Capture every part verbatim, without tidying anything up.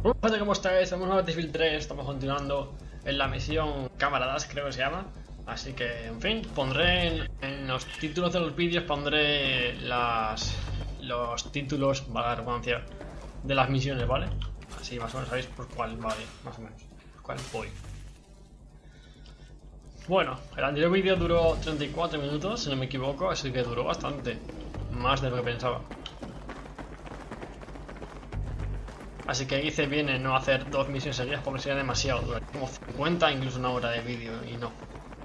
Hola gente, ¿cómo estáis? Estamos en Battlefield tres, estamos continuando en la misión Camaradas, creo que se llama. Así que, en fin, pondré en, en los títulos de los vídeos, pondré las, los títulos, valga la redundancia, de las misiones, ¿vale? Así más o menos sabéis por cuál vale, más o menos, por cuál voy. Bueno, el anterior vídeo duró treinta y cuatro minutos, si no me equivoco, así que duró bastante, más de lo que pensaba. Así que hice bien en no hacer dos misiones seguidas porque sería demasiado duro. Como cincuenta, incluso una hora de vídeo y no.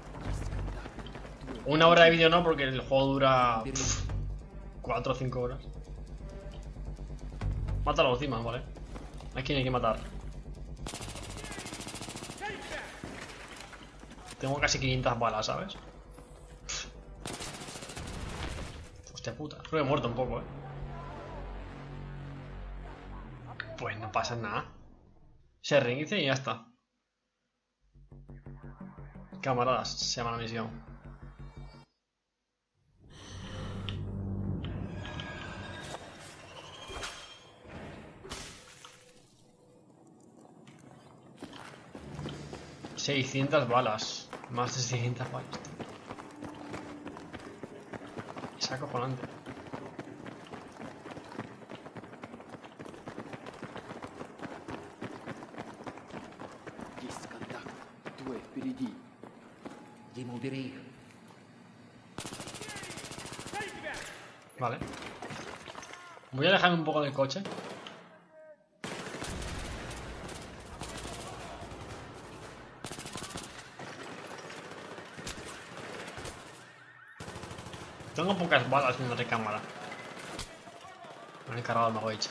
Una hora de vídeo no, porque el juego dura cuatro o cinco horas. Mátalo encima, ¿vale? ¿A quién hay que matar? Tengo casi quinientas balas, ¿sabes? Hostia puta, creo que he muerto un poco, ¿eh? Pues no pasa nada. Se reinicia y ya está. Camaradas, se llama la misión. seiscientas balas. Más de seiscientas balas, tío. Es acojonante. Vale. Voy a alejarme un poco del coche. Tengo pocas balas en la recámara. Me he cargado el Magoich.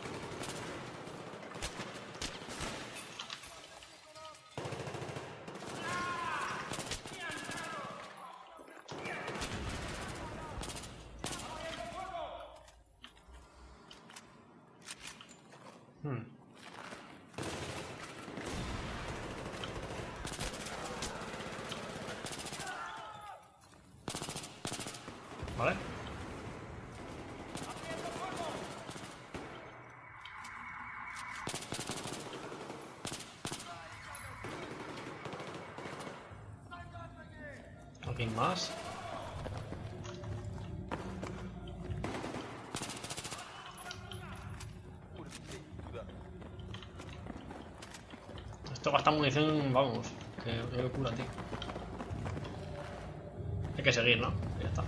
Hmm. Vale. ¿Alguien más? Esto gasta munición, vamos. Qué, qué locura, tío. Hay que seguir, ¿no? Ya está.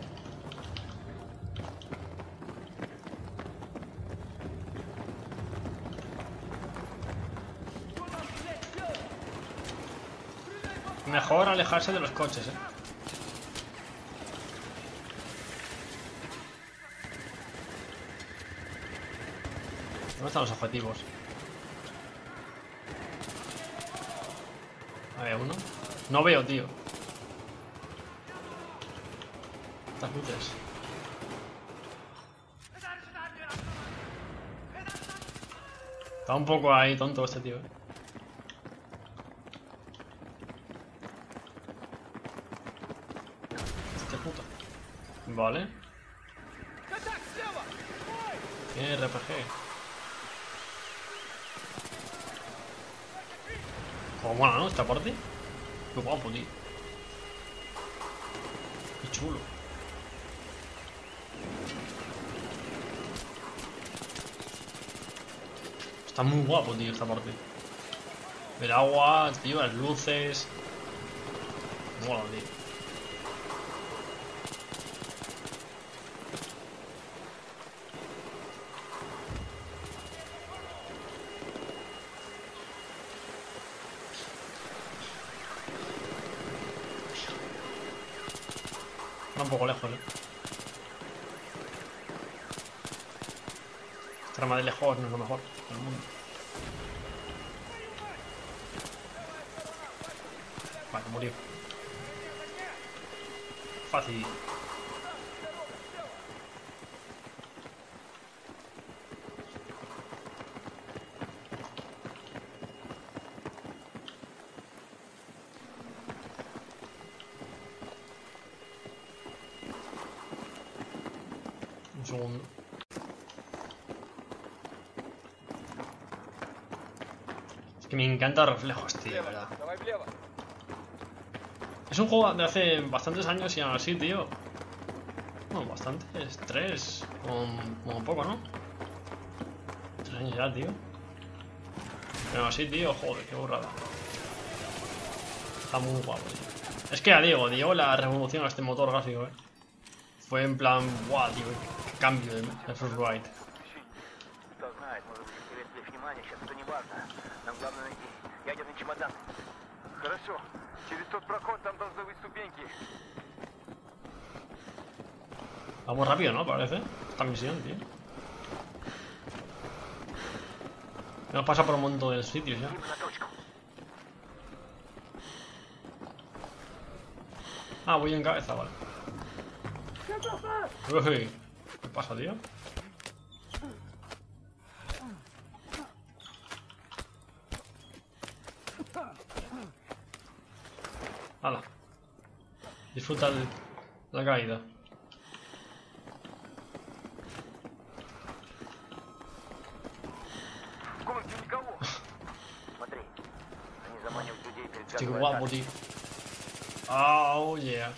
Mejor alejarse de los coches, eh. ¿Dónde están los objetivos? Había uno. No veo, tío. Estas luces. Está un poco ahí tonto este tío, eh. Este puto. Vale. Tiene R P G. Como mola, ¿no? Esta parte. Qué guapo, tío. Qué chulo. Está muy guapo, tío, esta parte. El agua, tío, las luces. Mola, tío. Está un poco lejos, ¿eh? Estar más de lejos no es lo mejor del mundo. Vale, murió. Fácil. Un segundo. Que me encanta los reflejos, tío, de verdad. Es un juego de hace bastantes años y aún así, tío. Bueno, bastantes, tres, como, como poco, ¿no? Tres años ya, tío. Pero así, tío, joder, qué burrada. Está muy guapo, tío. Es que a Diego, Diego la revolución a este motor gráfico, eh. Fue en plan, guau, tío, qué cambio de, de First Ride. Vamos rápido, ¿no? Parece. Esta misión, tío. Hemos pasado por un montón de sitios ya. Ah, voy en cabeza, vale. Uy, ¿qué pasa, tío? Hala. Disfruta de la caída. Qué guapo, tío. Oh, yeah.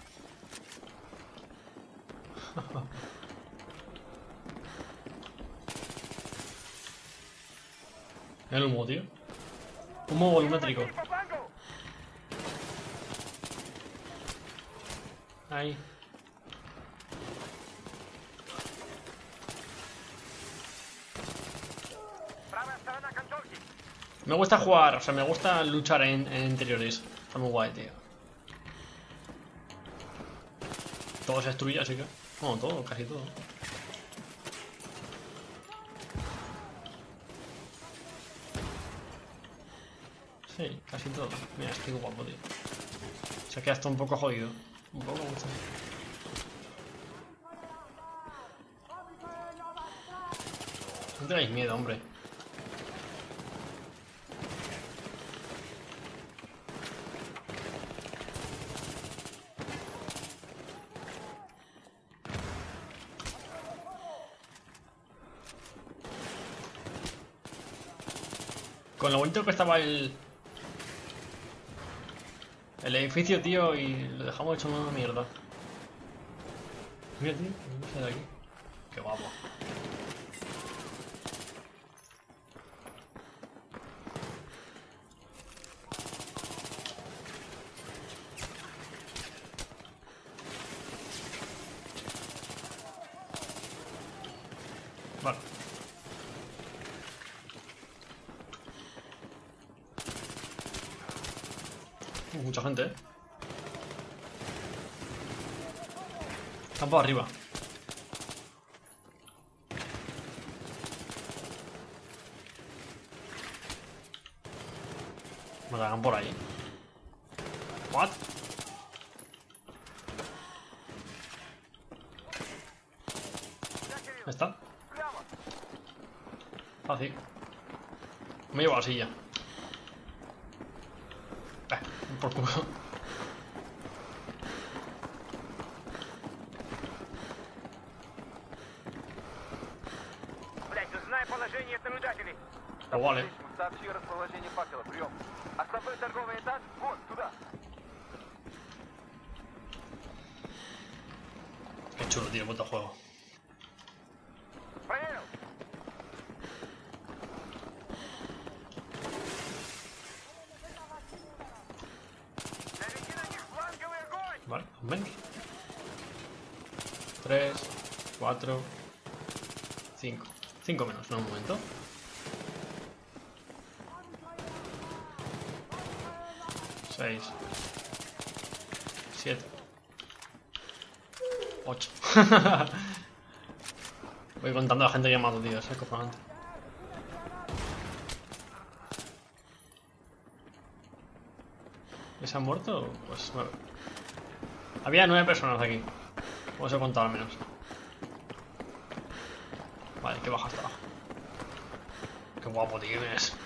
El humo, tío. Humo volumétrico. Ahí. Me gusta jugar, o sea, me gusta luchar en, en interiores. Está muy guay, tío. Todo se destruye, así que... Bueno, todo, casi todo. Sí, casi todo. Mira, estoy guapo, tío. Se queda hasta un poco jodido. Un poco mucho. No tenéis miedo, hombre. Con lo bonito que estaba el... El edificio, tío, y lo dejamos hecho una mierda. Mira, tío, no sé de aquí. Qué guapo. Vale. Mucha gente, eh. Están por arriba. Me la hagan por ahí. What? Ahí está. Fácil. Me llevo la silla. Eh, por culo. Igual, eh. Qué chulo, tío, puto juego. Vale, menos. tres, cuatro, cinco. cinco menos, no, un momento. seis, siete, ocho. Voy contando a la gente que mato, tío, es acojonante. ¿Se han muerto? Pues nueve. Había nueve personas aquí. Os he contado al menos. Vale, que baja hasta abajo. Qué guapo, tío, es.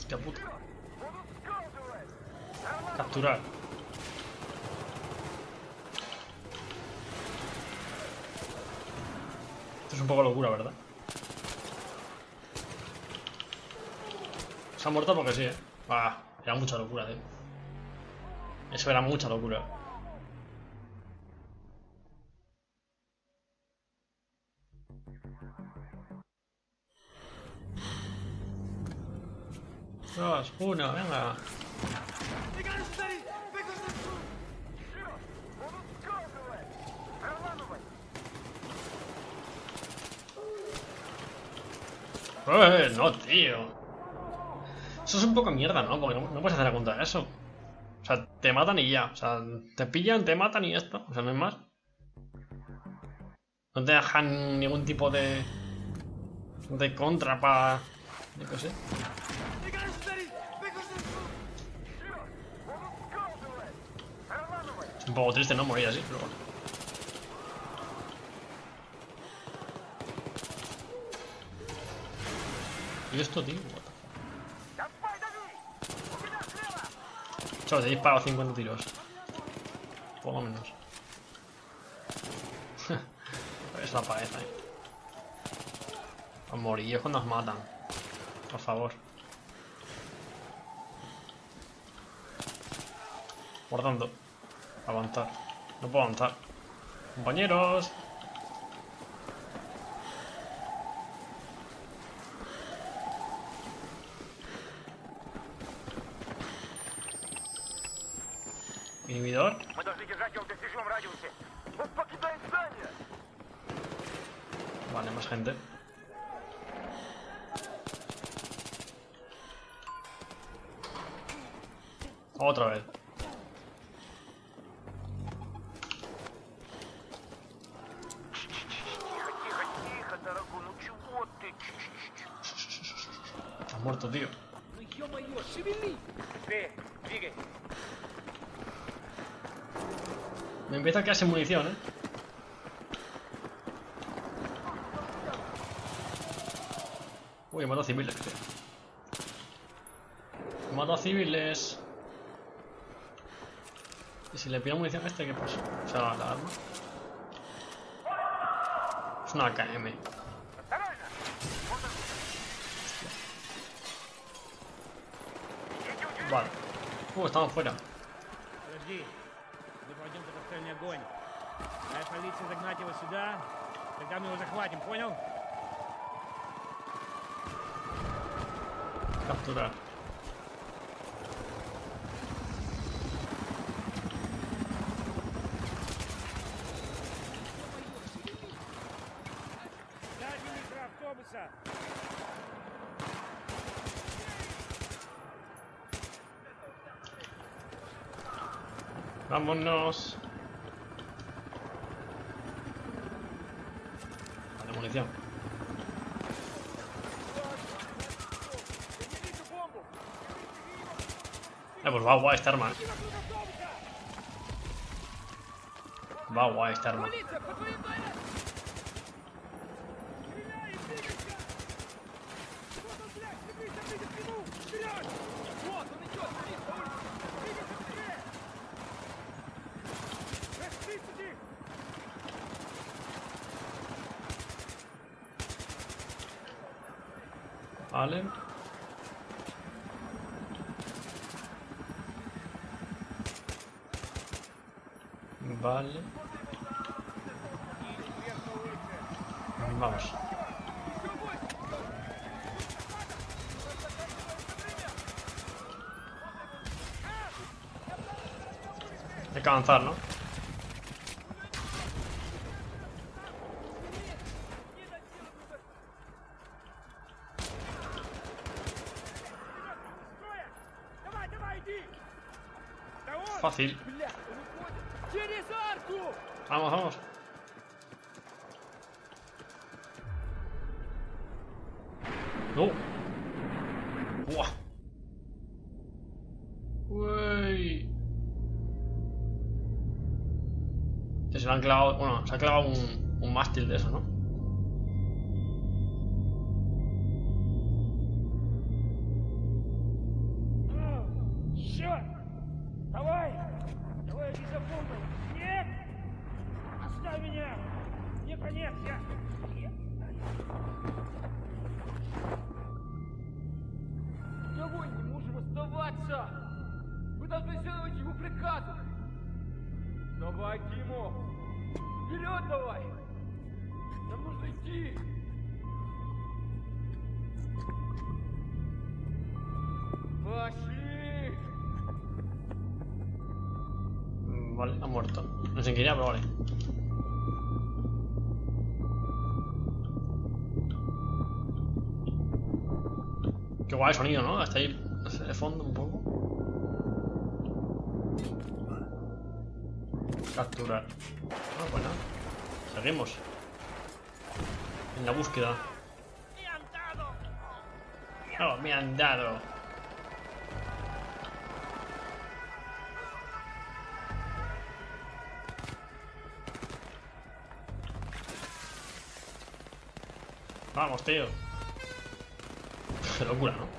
Hostia puta. Capturar. Esto es un poco locura, ¿verdad? Se ha muerto porque sí, eh. Ah, era mucha locura, tío. Eso era mucha locura. Dos, uno, venga. Eh, no, tío. Eso es un poco mierda, ¿no? Porque no, no puedes hacer a contra de eso. O sea, te matan y ya. O sea, te pillan, te matan y esto. O sea, no hay más. No te dejan ningún tipo de... de contra para... yo qué sé. Es un poco triste, ¿no? Morir así, pero bueno. ¿Y esto, tío? Solo te he disparado cincuenta tiros. Por lo menos. Es la pared ahí. Los morillos cuando nos matan. Por favor. Guardando. Avanzar. No puedo avanzar. Compañeros. Inhibidor. Vale, más gente. Otra vez. Estás muerto, tío. Me empieza a quedar sin munición, eh. Uy, he matado a civiles, tío. He matado a civiles. ¿Y si le pido munición a este, qué pasa? O sea, la arma. Es una A K M. Vale. Uh, estamos fuera. Подожди. Мы пойдем под отстрельный огонь. Дай полиции загнать его сюда, тогда мы его захватим, понял? Capturar. Дальний микроавтобуса. Vámonos. Vale, munición. Eh, pues va guay esta arma. Va guay esta arma. Vale. Vale. Vamos. Hay que avanzar, ¿no? Fácil. Vamos, vamos. No. Buah. Uy. Se le han clavado. Bueno, se ha clavado un, un mástil de eso, ¿no? я... Домой не можем оставаться! Мы должны следовать его приказу! Давай, Тимо! Вперед давай! Нам нужно идти! Пошли! Vale, ha muerto. No sé qué irá, pero vale. Qué guay el sonido, ¿no? Hasta ahí, no sé, de fondo un poco. Capturar. Ah, pues nada. Seguimos. En la búsqueda. ¡Me han dado! Oh, me han dado. Vamos, tío. Qué locura, ¿no?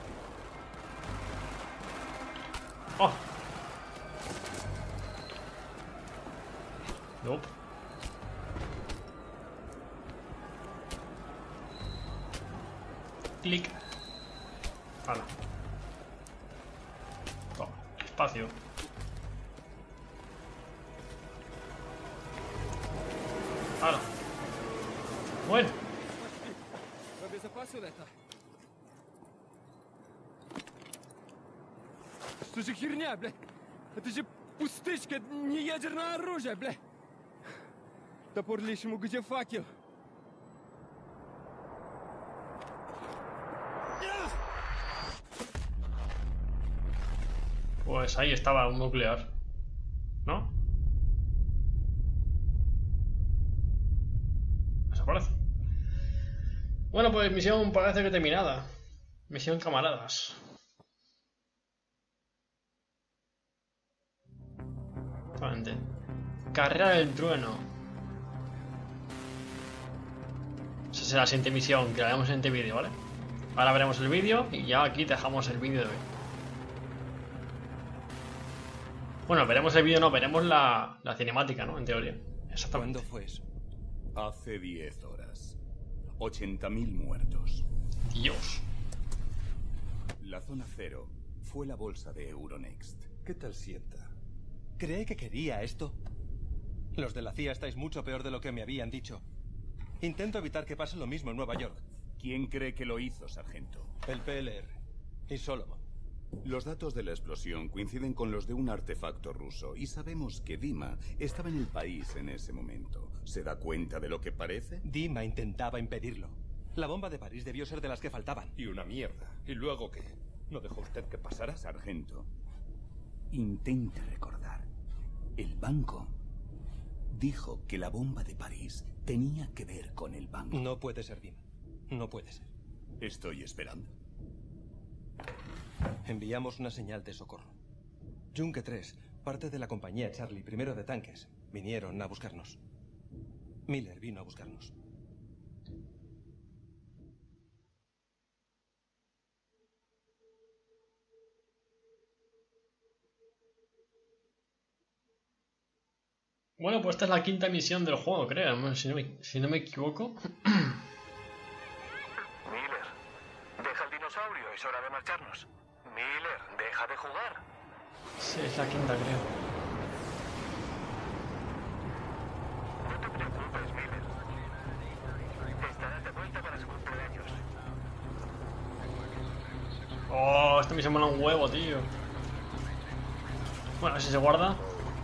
¡Oh! Nope. Clic. Hala. Toma. Espacio. Hala. Bueno. Обезопасил это? Что за херня, бля? Это же пустышка, не ядерное оружие, бля! Топор лишнему, где факел? Pues ahí estaba un nuclear, ¿no? Desaparece. Bueno, pues misión parece que terminada. Misión camaradas. Exactamente. Carrera del trueno. Esa será la siguiente misión que la haremos en este vídeo, ¿vale? Ahora veremos el vídeo y ya aquí dejamos el vídeo de hoy. Bueno, veremos el vídeo, no, veremos la, la cinemática, ¿no? En teoría. Exactamente. ¿Cuándo fue eso? Hace diez horas. ochenta mil muertos. Dios. La zona cero fue la bolsa de Euronext. ¿Qué tal sienta? ¿Cree que quería esto? Los de la C I A estáis mucho peor de lo que me habían dicho. Intento evitar que pase lo mismo en Nueva York. ¿Quién cree que lo hizo, sargento? El P L R. Y Solomon. Los datos de la explosión coinciden con los de un artefacto ruso y sabemos que Dima estaba en el país en ese momento. ¿Se da cuenta de lo que parece? Dima intentaba impedirlo. La bomba de París debió ser de las que faltaban. Y una mierda. ¿Y luego qué? ¿No dejó usted que pasara? Sargento, intente recordar. El banco dijo que la bomba de París tenía que ver con el banco. No puede ser Dima. No puede ser. Estoy esperando. Enviamos una señal de socorro. Junke tres, parte de la compañía Charlie, primero de tanques, vinieron a buscarnos. Miller vino a buscarnos. Bueno, pues esta es la quinta misión del juego, creo, si no me, si no me equivoco. Miller, deja el dinosaurio, es hora de marcharnos. Miller, deja de jugar. Sí, es la quinta, creo. No te preocupes, Miller. Estarás de vuelta para su cumpleaños. Oh, esta misión me mola un huevo, tío. Bueno, a ver si se guarda.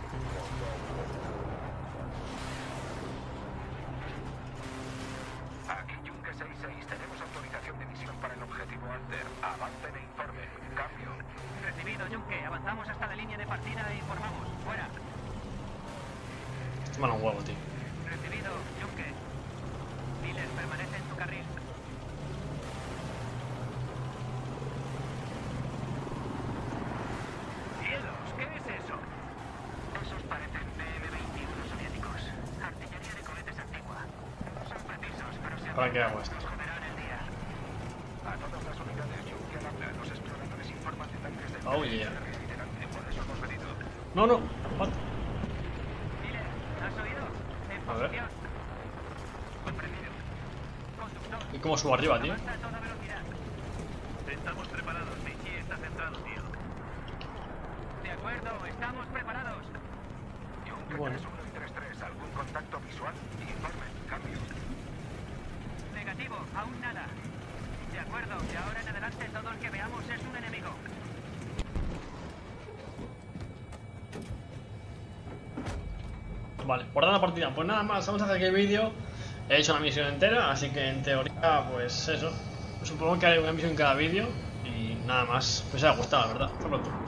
Aquí Junke seis seis, tenemos autorización de misión para el objetivo Alter. Avance de informe. Cambio. Recibido, Junke. Avanzamos hasta la línea de partida e informamos. Fuera. Esto me mola un huevo, tío. Recibido, Junke. Miller, permanece en tu carril. ¡Cielos! ¿Qué es eso? Esos parecen B M veintiuno soviéticos. Artillería de cohetes antigua. No son precisos, pero se ¿Para qué hago esto? nos joderán el día. A todas las unidades Junke al habla. Los exploradores informan de tanques de Oh, yeah. delante. Por eso hemos venido. No, no. What? Miller, ¿has oído? En A ver. posición. ¿Cómo subo arriba, tío? Avanza a toda velocidad. Estamos preparados. Michi está centrado, tío. De acuerdo, estamos preparados. Bueno. uno y tres tres, ¿algún contacto visual? Informe, cambio. Negativo, aún nada. De acuerdo, de ahora en adelante todo el que veamos es un enemigo. Vale, guardar la partida. Pues nada más, vamos a hacer aquí el vídeo. He hecho una misión entera, así que en teoría, pues eso. Supongo que hay una misión en cada vídeo. Y nada más. Pues os ha gustado, la verdad. Hasta pronto.